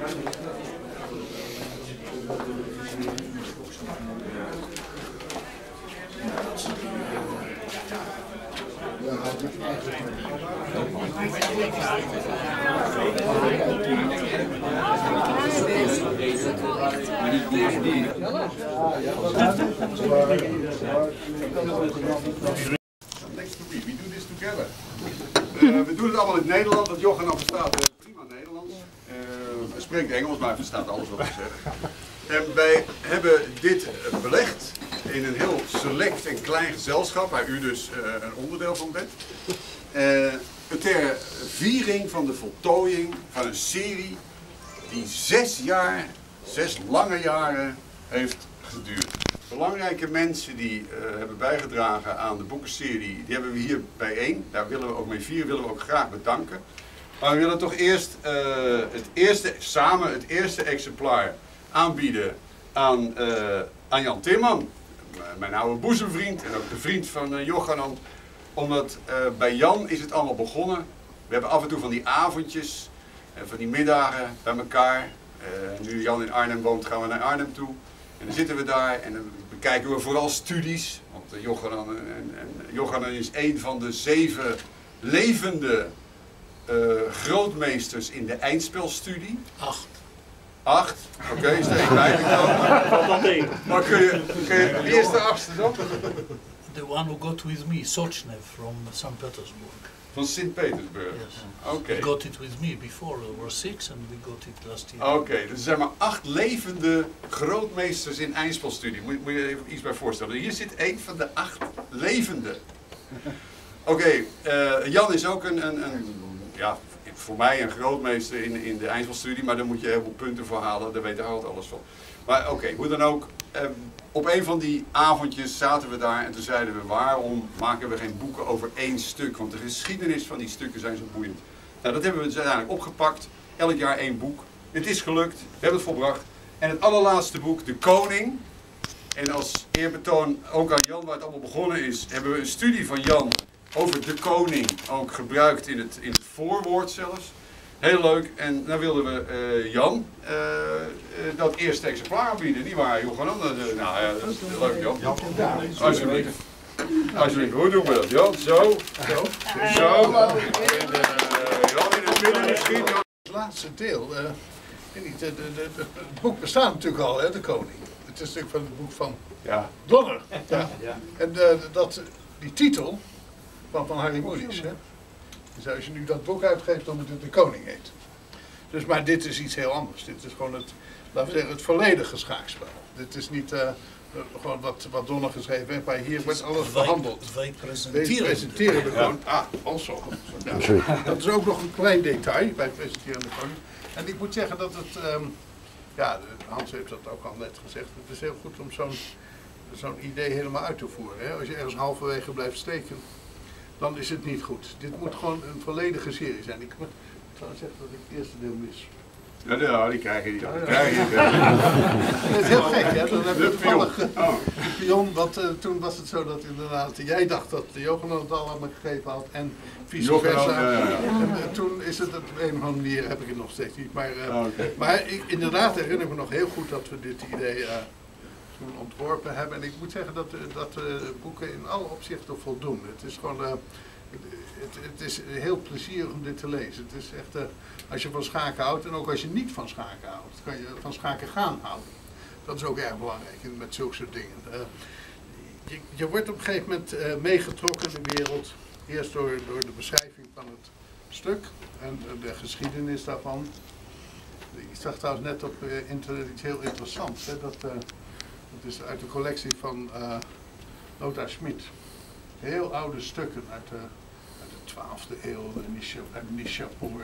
We do this together. We doen het allemaal in het Nederlands, want Jochen verstaat prima Nederlands. Hij spreekt Engels, maar hij verstaat alles wat ik zeg. En wij hebben dit belegd in een heel select en klein gezelschap, waar u dus een onderdeel van bent. Ter viering van de voltooiing van een serie die 6 lange jaren heeft geduurd. Belangrijke mensen die hebben bijgedragen aan de boekenserie, die hebben we hier bijeen. Daar willen we ook mee vieren, willen we ook graag bedanken. Maar we willen toch eerst het eerste exemplaar aanbieden aan Jan Timman, mijn oude boezemvriend en ook de vriend van Jochanan. Omdat bij Jan is het allemaal begonnen. We hebben af en toe van die avondjes, van die middagen bij elkaar. Nu Jan in Arnhem woont, gaan we naar Arnhem toe. En dan zitten we daar en dan bekijken we vooral studies. Want Jochanan is een van de 7 levende grootmeesters in de eindspelstudie. 8? Oké, is er één bijgekomen. Maar kun je de eerste 8e dan? The one who got with me, Sochnev from St. Petersburg. Van Sint-Petersburg? Yes. Oké. He got it with me before, there were 6 and we got it last year. Oké, dus er zijn maar 8 levende grootmeesters in eindspelstudie. Moet je even iets bij voorstellen. Hier zit één van de 8 levende. Oké, Jan is ook ja, voor mij een grootmeester in de eindspelstudie, maar daar moet je heel veel punten voor halen, daar weet Harold alles van. Maar oké, hoe dan ook, op een van die avondjes zaten we daar en toen zeiden we, waarom maken we geen boeken over 1 stuk? Want de geschiedenis van die stukken zijn zo boeiend. Nou, dat hebben we dus uiteindelijk opgepakt, elk jaar 1 boek. Het is gelukt, we hebben het volbracht. En het allerlaatste boek, De Koning. En als eerbetoon ook aan Jan, waar het allemaal begonnen is, hebben we een studie van Jan over de koning ook gebruikt in het voorwoord zelfs. Heel leuk. En dan wilden we Jan dat eerste exemplaar aanbieden. Niet waar, Jochanan? Nou ja, dat is leuk, Jan. Alsjeblieft. Alsjeblieft, hoe doen we dat, Jan? Zo. Zo. En Jan in het midden misschien. Het laatste deel. Het boek bestaat natuurlijk al, hè, De Koning. Het is natuurlijk van het boek van Donner. Ja. En die titel van Harry Mulisch. Dus als je nu dat boek uitgeeft, dan moet het De Koning heet. Dus, maar dit is iets heel anders. Dit is gewoon laten we zeggen, het volledige schaakspel. Dit is niet gewoon wat Donner geschreven heeft, maar hier wordt alles behandeld. Wij presenteren de koning. Also. Ja. Dat is ook nog een klein detail. Wij presenteren de koning. En ik moet zeggen dat het, Hans heeft dat ook al net gezegd, het is heel goed om zo'n idee helemaal uit te voeren. Hè? Als je ergens halverwege blijft steken, dan is het niet goed. Dit moet gewoon een volledige serie zijn. Ik moet trouwens zeggen dat ik het eerste deel mis. Ja, die krijg je niet. Het is heel gek, hè? Dan heb je toevallig de pion, want toen was het zo dat inderdaad, jij dacht dat de Jochanan het allemaal gegeven had en vice versa. En toen is het op een of andere manier, heb ik het nog steeds niet. Maar inderdaad herinner ik me nog heel goed dat we dit idee toen ontworpen hebben. En ik moet zeggen dat boeken in alle opzichten voldoen. Het is gewoon, het is heel plezierig om dit te lezen. Het is echt, als je van schaken houdt en ook als je niet van schaken houdt, kan je van schaken gaan houden. Dat is ook erg belangrijk met zulke soort dingen. Je wordt op een gegeven moment meegetrokken in de wereld. Eerst door de beschrijving van het stuk en de geschiedenis daarvan. Ik zag trouwens net op internet iets heel interessants. Hè? Dat is uit de collectie van Lothar Schmidt. Heel oude stukken uit de 12e eeuw, Nishapur.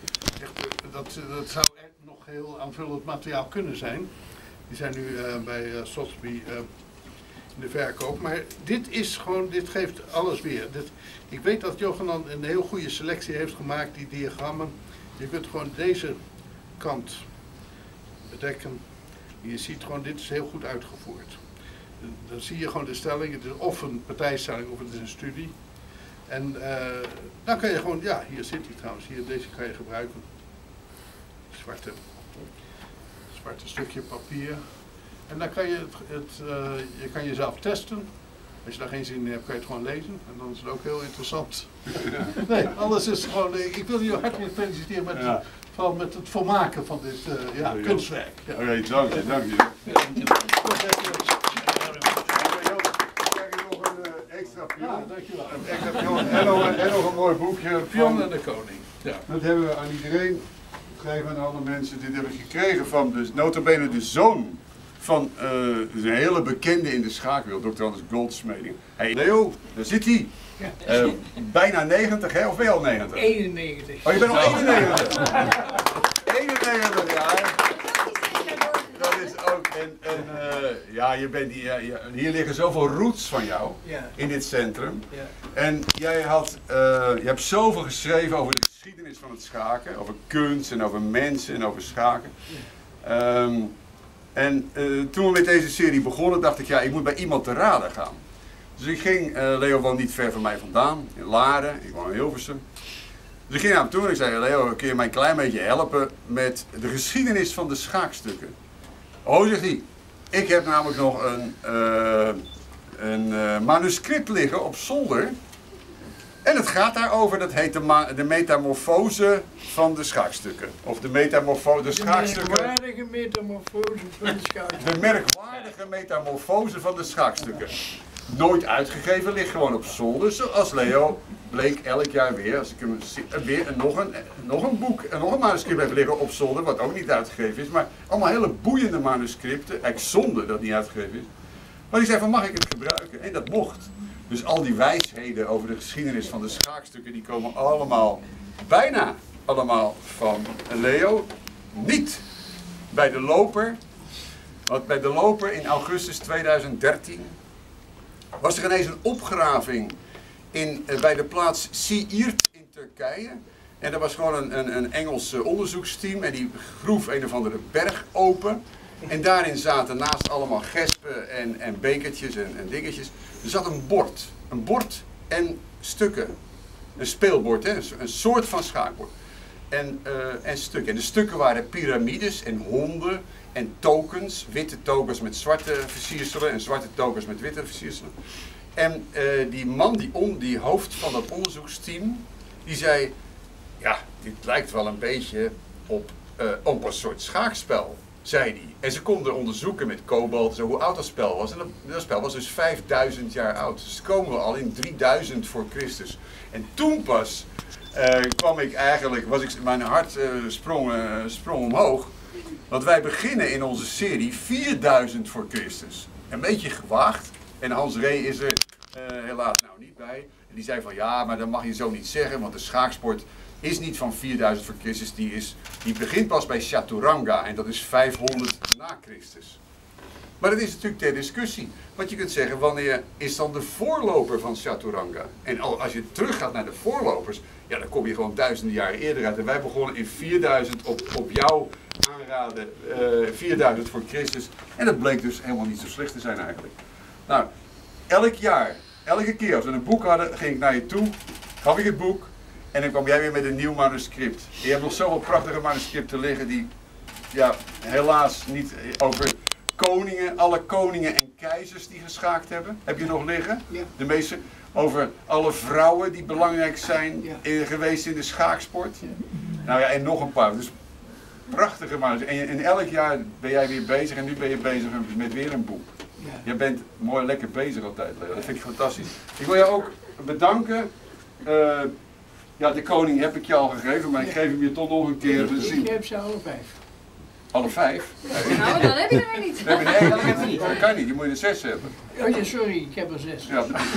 Dat zou echt nog heel aanvullend materiaal kunnen zijn. Die zijn nu bij Sotheby in de verkoop. Maar dit geeft alles weer. Ik weet dat Jochanan een heel goede selectie heeft gemaakt, die diagrammen. Je kunt gewoon deze kant bedekken. Je ziet gewoon, dit is heel goed uitgevoerd. Dan zie je gewoon de stelling, het is of een partijstelling of het is een studie. En dan kan je gewoon, ja, hier zit hij trouwens, hier, deze kan je gebruiken. Zwarte. apart stukje papier. En dan kan je je kan jezelf testen. Als je daar geen zin in hebt, kan je het gewoon lezen. En dan is het ook heel interessant. Nee, alles is gewoon... ik wil je hartelijk feliciteren met, met het volmaken van dit kunstwerk. Ja. Oké, dank je, dank je. Extra pion. Ja, dankjewel. Extra pion en nog een mooi boekje. Pion en de koning. Ja. Dat hebben we aan iedereen gegeven, aan alle mensen. Dit hebben we gekregen van dus nota bene de zoon van een hele bekende in de schaakwereld, Dr. Anders Goldsmeding. Hey Leo, daar zit hij. Ja. Bijna 90, hè? Of ben je al 90? 91. Oh, je bent al 91. 91 jaar. Dat is ook. Ja, je bent hier liggen zoveel roots van jou in dit centrum. Ja. En jij je hebt zoveel geschreven over de geschiedenis van het schaken, over kunst en over mensen en over schaken. Ja. Toen we met deze serie begonnen, dacht ik, ja, ik moet bij iemand te raden gaan. Dus ik ging, Leo woont niet ver van mij vandaan, in Laren, ik woon in Hilversum. Dus ik ging naar hem toe en ik zei, Leo, kun je mij een klein beetje helpen met de geschiedenis van de schaakstukken? Oh, zegt hij, ik heb namelijk nog een manuscript liggen op zolder. En het gaat daarover, dat heet de metamorfose van de schaakstukken. Of de schaakstukken. De merkwaardige metamorfose van de schaakstukken. De merkwaardige metamorfose van de schaakstukken. Nooit uitgegeven, ligt gewoon op zolder. Zoals Leo bleek elk jaar weer, als ik hem weer nog een boek en nog een manuscript heb liggen op zolder, wat ook niet uitgegeven is. Maar allemaal hele boeiende manuscripten, eigenlijk zonde dat niet uitgegeven is. Maar die zei van, mag ik het gebruiken? En dat mocht. Dus al die wijsheden over de geschiedenis van de schaakstukken, die komen allemaal, bijna allemaal van Leo. Niet bij de loper. Want bij de loper in augustus 2013 was er ineens een opgraving bij de plaats Siirt in Turkije. En dat was gewoon een Engels onderzoeksteam en die groef een of andere berg open. En daarin zaten naast allemaal gespen en bekertjes en dingetjes, er zat een bord. Een bord en stukken. Een speelbord, hè? Een soort van schaakbord. En stukken. En de stukken waren piramides en honden en tokens. Witte tokens met zwarte versierselen en zwarte tokens met witte versierselen. En die man, die hoofd van dat onderzoeksteam, die zei, ja, dit lijkt wel een beetje op een soort schaakspel, zei hij. En ze konden onderzoeken met kobalt hoe oud dat spel was. En dat spel was dus 5000 jaar oud. Dus komen we al in 3000 voor Christus. En toen pas kwam ik eigenlijk, mijn hart sprong omhoog. Want wij beginnen in onze serie 4000 voor Christus. Een beetje gewaagd. En Hans Ree is er helaas nou niet bij. En die zei van ja, maar dat mag je zo niet zeggen, want de schaaksport is niet van 4000 voor Christus. Die begint pas bij Chaturanga en dat is 500 na Christus. Maar dat is natuurlijk ter discussie. Want je kunt zeggen, wanneer is dan de voorloper van Chaturanga? En als je teruggaat naar de voorlopers, ja, dan kom je gewoon duizenden jaren eerder uit. En wij begonnen in 4000 op jouw aanraden, 4000 voor Christus. En dat bleek dus helemaal niet zo slecht te zijn eigenlijk. Nou, elke keer als we een boek hadden, ging ik naar je toe, gaf ik het boek en dan kwam jij weer met een nieuw manuscript. En je hebt nog zoveel prachtige manuscripten liggen die, ja, helaas niet over koningen, alle koningen en keizers die geschaakt hebben. Heb je nog liggen? Ja. De meeste over alle vrouwen die belangrijk zijn geweest in de schaaksport. Ja. Nou ja, en nog een paar. Dus prachtige manuscripten. En elk jaar ben jij weer bezig en nu ben je bezig met weer een boek. Ja. Je bent mooi lekker bezig altijd, Leo. Dat vind ik fantastisch. Ik wil jou ook bedanken. Ja, de koning heb ik je al gegeven, maar ik geef hem je toch nog een keer te zien. Ik heb ze alle 5. Alle 5? Nou, dan heb je er weer niet. Nee, dat kan niet. Je moet er 6 hebben. Oh ja, sorry, ik heb er 6. Ja, dat is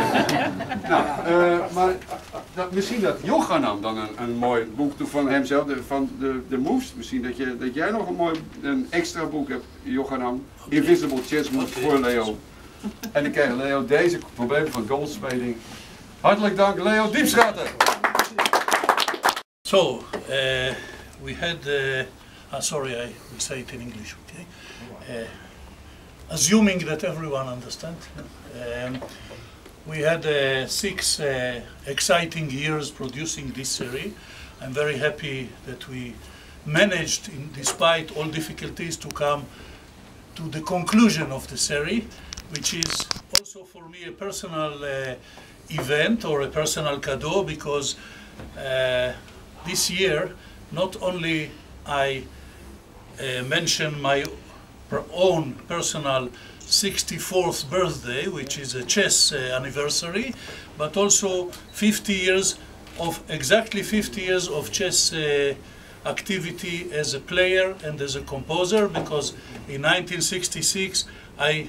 nou, maar misschien dat Yochanan dan een mooi boek van hemzelf, van de Moves. Misschien dat jij nog een extra boek hebt, Yochanan. Invisible Chess Moves voor Leo. En dan krijgt Leo deze problemen van goldsmeding. Hartelijk dank, Leo Diepschaten. So, we had, sorry, I will say it in English, okay? Assuming that everyone understands, we had 6 exciting years producing this series. I'm very happy that we managed, despite all difficulties, to come to the conclusion of the series, which is also for me a personal event or a personal cadeau, because this year not only I mention my own personal 64th birthday, which is a chess anniversary, but also 50 years of, exactly 50 years of chess activity as a player and as a composer, because in 1966 I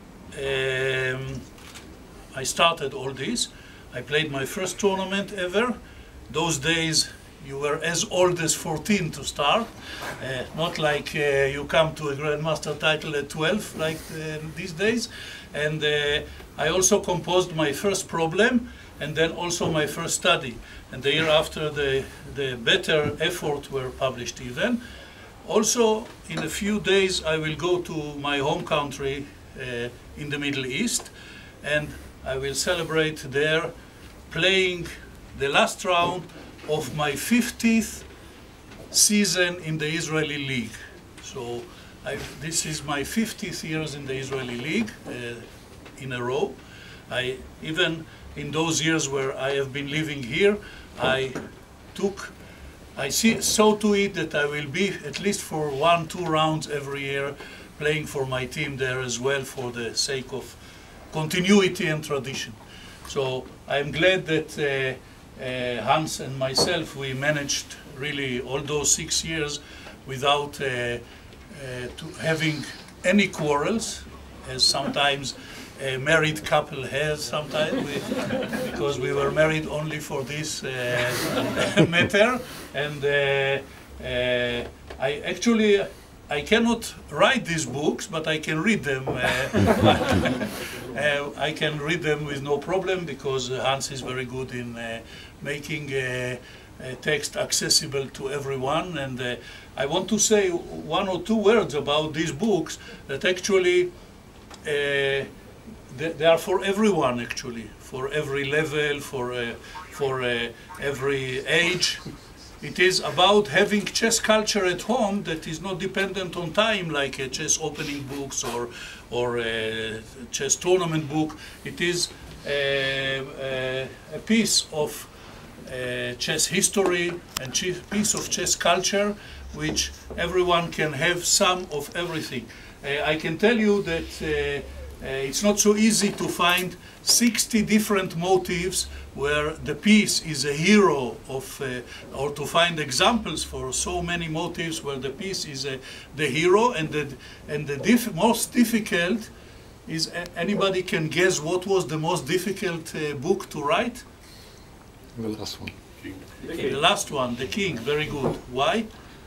started all this. I played my first tournament ever. Those days you were as old as 14 to start, not like you come to a Grandmaster title at 12 like these days. And I also composed my first problem and then also my first study. And the year after the better effort were published even. Also in a few days I will go to my home country in the Middle East, and I will celebrate there playing the last round of my 50th season in the Israeli League. So this is my 50th years in the Israeli League in a row. Even in those years where I have been living here, I saw to it that I will be at least for 1-2 rounds every year playing for my team there as well, for the sake of continuity and tradition. So I'm glad that Hans and myself, we managed really all those 6 years without having any quarrels, as sometimes a married couple has sometimes, because we were married only for this matter. And I cannot write these books, but I can read them. I can read them with no problem, because Hans is very good in making text accessible to everyone. And I want to say 1 or 2 words about these books that actually they are for everyone, actually, for every level, for every age. It is about having chess culture at home that is not dependent on time, like chess opening books or a chess tournament book. It is a piece of chess history and piece of chess culture, which everyone can have some of everything. I can tell you that it's not so easy to find 60 different motives where the piece is a hero of, or to find examples for so many motives where the piece is the hero. And the most difficult is, anybody can guess what was the most difficult book to write? The last one. The last one, The King. Very good. Why?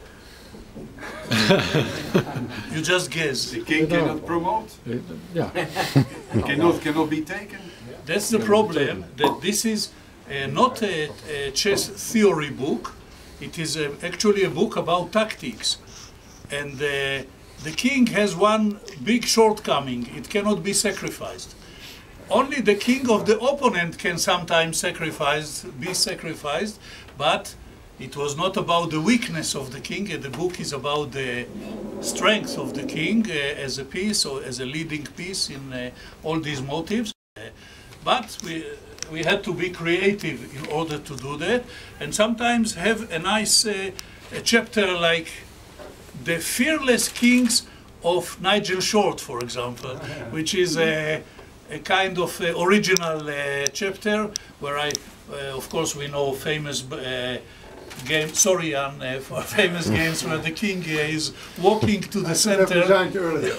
You just guess. The king cannot promote? Yeah. cannot be taken? That's the problem, that this is not a chess theory book. It is actually a book about tactics. And the king has one big shortcoming. It cannot be sacrificed. Only the king of the opponent can sometimes be sacrificed, but it was not about the weakness of the king. The book is about the strength of the king as a piece, or as a leading piece in all these motives. But we had to be creative in order to do that, and sometimes have a nice a chapter like The Fearless Kings of Nigel Short, for example, which is a kind of original chapter where of course we know famous game, sorry Jan, for famous games where the king is walking to the center. earlier.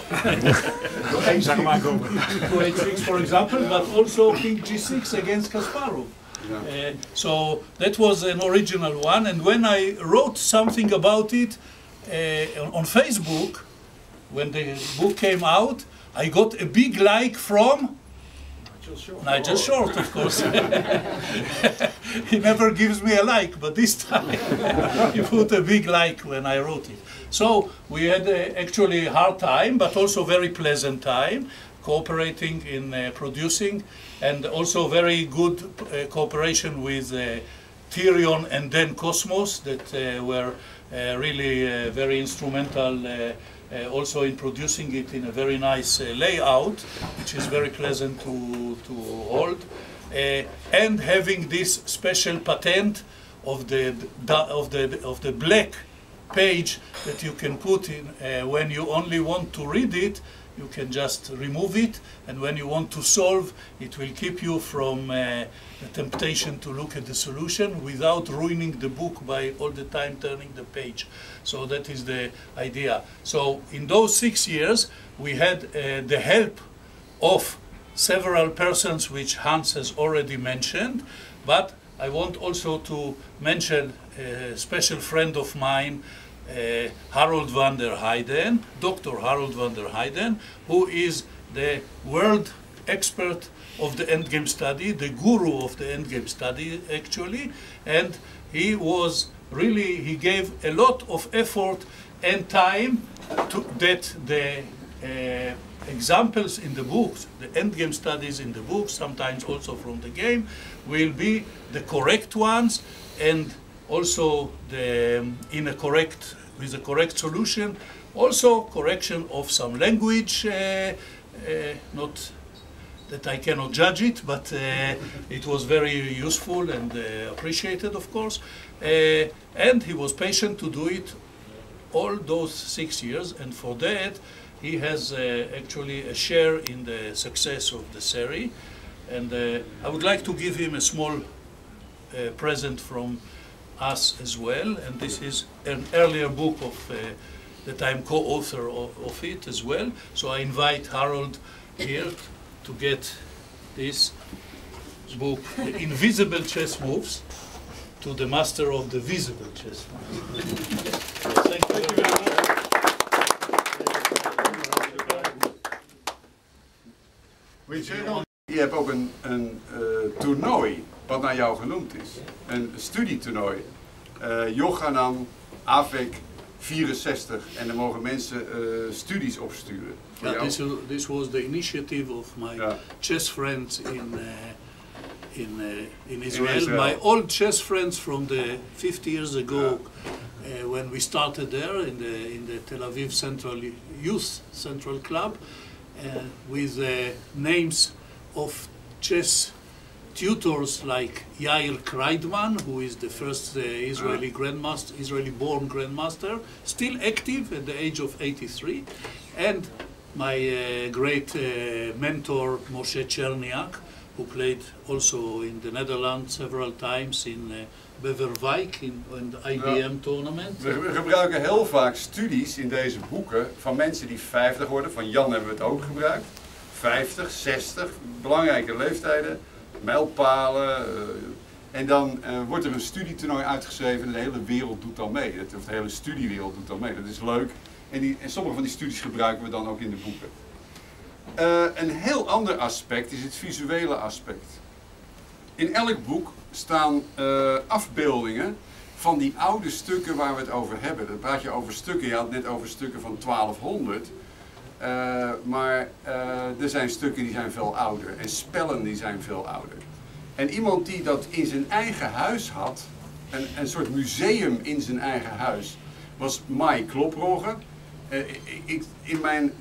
To H6, for example, but also King G6 against Kasparov. Yeah. So that was an original one, and when I wrote something about it on Facebook, when the book came out, I got a big like from Nigel Short, of course. He never gives me a like, but this time he put a big like when I wrote it. So we had actually a hard time, but also very pleasant time, cooperating in producing, and also very good cooperation with Tyrion and then Cosmos, that were really very instrumental also in producing it in a very nice layout, which is very pleasant to hold, and having this special patent of the black page that you can put in when you only want to read it. You can just remove it, and when you want to solve, it will keep you from the temptation to look at the solution without ruining the book by all the time turning the page. So that is the idea. So in those 6 years, we had the help of several persons, which Hans has already mentioned, but I want also to mention a special friend of mine, Harold van der Heijden, Dr. Harold van der Heijden, who is the world expert of the endgame study, the guru of the endgame study actually, and he was really, he gave a lot of effort and time to that the examples in the books, the endgame studies in the books, sometimes also from the game, will be the correct ones, and also the with a correct solution. Also correction of some language, not that I cannot judge it, but it was very useful and appreciated, of course. And he was patient to do it all those 6 years, and for that he has actually a share in the success of the series. And I would like to give him a small present from us as well, and this is an earlier book of that I'm co-author of it as well. So I invite Harold here to get this book, The Invisible Chess Moves, to the master of the visible chess moves. Thank you very much. Je hebt ook een toernooi wat naar jou genoemd is. Een studietoernooi. Yochanan, AVEC 64. En dan mogen mensen studies opsturen. Yeah, this was the initiative of my chess friends in Israel. My old chess friends from the 50 years ago, when we started there in the Tel Aviv Youth Central Club, with names of chess tutors like Yair Kreidman, who is the first Israeli grandmaster, Israeli-born grandmaster, still active at the age of 83, and my great mentor Moshe Cherniak, who played also in the Netherlands several times in Beverwijk in the IBM tournament. We gebruiken heel vaak studies in deze boeken van mensen die 50 worden. Van Jan hebben we het ook gebruikt. 50, 60, belangrijke leeftijden, mijlpalen. En dan wordt er een studietoernooi uitgeschreven en de hele wereld doet dan mee. Of de hele studiewereld doet dan mee. Dat is leuk. En sommige van die studies gebruiken we dan ook in de boeken. Een heel ander aspect is het visuele aspect. In elk boek staan afbeeldingen van die oude stukken waar we het over hebben. Dan praat je over stukken, je had het net over stukken van 1200. Maar er zijn stukken die zijn veel ouder en spellen die zijn veel ouder. En iemand die dat in zijn eigen huis had, een soort museum in zijn eigen huis, was Mai Kloprogge. In mijn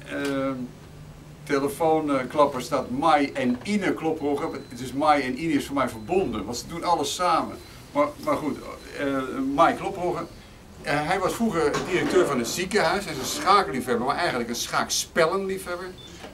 telefoonklapper staat Mai en Ine Kloprogge. Dus Mai en Ine is voor mij verbonden, want ze doen alles samen. Maar goed, Mai Kloprogge. Hij was vroeger directeur van een ziekenhuis. Hij is een schaakliefhebber, maar eigenlijk een schaakspellenliefhebber.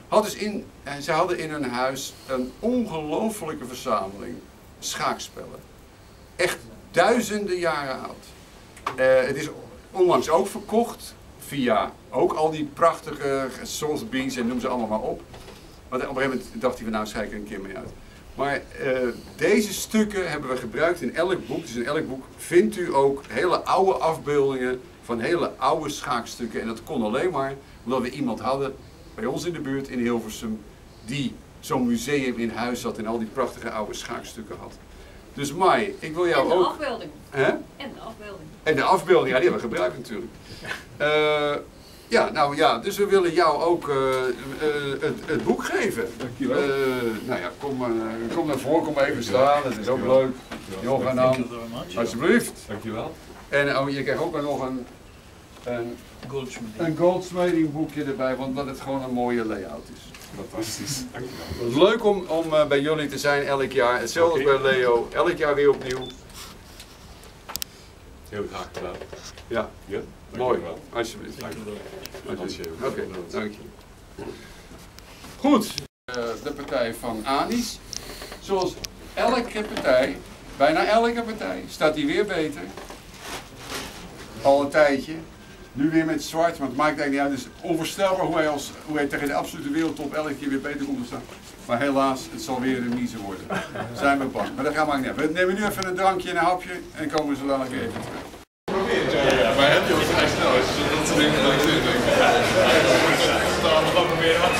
Ze hadden in hun huis een ongelofelijke verzameling schaakspellen. Echt duizenden jaren oud. Het is onlangs ook verkocht via ook al die prachtige Sotheby's en noem ze allemaal maar op. Maar op een gegeven moment dacht hij van nou schrijf ik er een keer mee uit. Maar deze stukken hebben we gebruikt in elk boek. Dus in elk boek vindt u ook hele oude afbeeldingen van hele oude schaakstukken. En dat kon alleen maar omdat we iemand hadden bij ons in de buurt in Hilversum die zo'n museum in huis had en al die prachtige oude schaakstukken had. Dus Mai, ik wil jou ook... En de afbeelding. Hè? En de afbeelding. En de afbeelding, ja, die hebben we gebruikt natuurlijk. Ja, nou ja, dus we willen jou ook het boek geven. Dankjewel. Nou ja, kom naar voren, kom even staan, dat is ook leuk. Yochanan, alsjeblieft. Dankjewel. En oh, je krijgt ook nog een goldsmithing boekje erbij, want dat het gewoon een mooie layout is. Fantastisch. Het is leuk om bij jullie te zijn elk jaar. Hetzelfde als bij Leo. Elk jaar weer opnieuw. Heel graag gedaan. Ja, Ja? mooi. Alsjeblieft. Alsjeblieft. Oké, dank je. Goed. De partij van Anis. Zoals elke partij, bijna elke partij, staat die weer beter. Al een tijdje. Nu weer met zwart, maar het maakt eigenlijk niet uit. Het is onvoorstelbaar hoe hij tegen de absolute wereldtop elke keer weer beter komt te staan. Maar helaas, het zal weer een mieze worden. Zijn we bang. Maar dat gaan we niet. We nemen nu even een drankje en een hapje en komen we zo dadelijk even terug. Maar heb je ook vrij snel, als je dat soort dingen dan zit, denk ik.